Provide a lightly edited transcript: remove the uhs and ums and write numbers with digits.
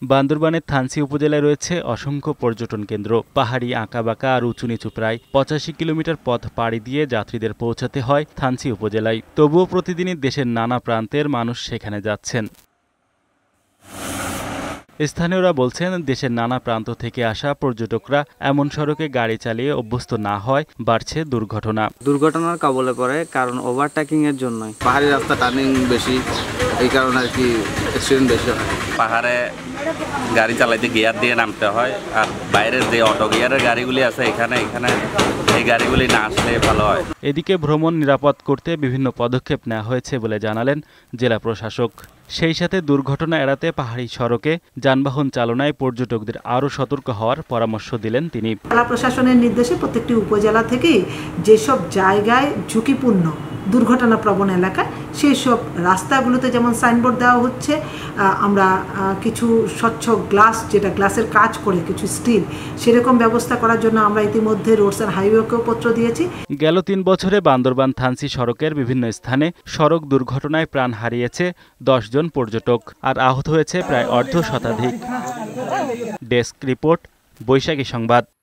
বান্দরবানের থানচি উপজেলায় রয়েছে অসংখ্য পর্যটন কেন্দ্র। পাহাড়ি আঁকাবাঁকা আর উঁচু নিচু প্রায় ৮৫ কিলোমিটার পথ পাড়ি দিয়ে যাত্রীদের পৌঁছাতে হয় থানচি উপজেলায়। তবুও প্রতিদিনই দেশের নানা প্রান্তের মানুষ সেখানে যাচ্ছেন। স্থানীয়রা বলছেন, দেশের নানা প্রান্ত থেকে আসা পর্যটকরা এমন সড়কে গাড়ি চালিয়ে অভ্যস্ত না হয় বাড়ছে দুর্ঘটনার কবলে পড়ে, কারণ ওভারটেকিং এর জন্যই। পাহাড়ি রাস্তা টার্নিং বেশি, এই কারণে আর কি অ্যাক্সিডেন্ট বেশি হয়। পাহাড়ে গাড়ি চালাইতে গিয়ার দিয়ে নামতে হয়, আর বাইরের যে অটো গিয়ারের গাড়িগুলি আছে এখানে এই গাড়িগুলি না আসলে ভালো হয়। এদিকে ভ্রমণ নিরাপদ করতে বিভিন্ন পদক্ষেপ নেওয়া হয়েছে বলে জানালেন জেলা প্রশাসক। সেই সাথে দুর্ঘটনা এড়াতে পাহাড়ি সড়কে যানবাহন চালনায় পর্যটকদের আরও সতর্ক হওয়ার পরামর্শ দিলেন তিনি। জেলা প্রশাসনের নির্দেশে প্রত্যেকটি উপজেলা থেকেই যেসব জায়গায় ঝুঁকিপূর্ণ দুর্ঘটনা প্রবণ এলাকা সেই সব রাস্তাগুলোতে যেমন সাইনবোর্ড দেওয়া হচ্ছে, আমরা কিছু স্বচ্ছ গ্লাস, যেটা গ্লাসের কাজ করে কিছু স্টিল, সেরকম ব্যবস্থা করার জন্য আমরা ইতিমধ্যে রোডস অ্যান্ড হাইওয়েকেও পত্র দিয়েছি। গেল ৩ বছরে বান্দরবান থানচি সড়কের বিভিন্ন স্থানে সড়ক দুর্ঘটনায় প্রাণ হারিয়েছে ১০ জন পর্যটক, আর আহত হয়েছে প্রায় অর্ধ শতাধিক। ডেস্ক রিপোর্ট, বৈশাখী সংবাদ।